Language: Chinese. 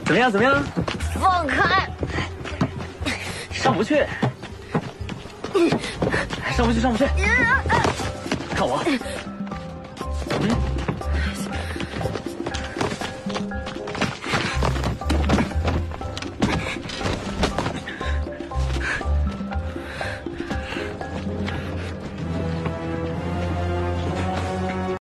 怎么样？怎么样？ 放开！ 上不去，上不去，上不去！看我。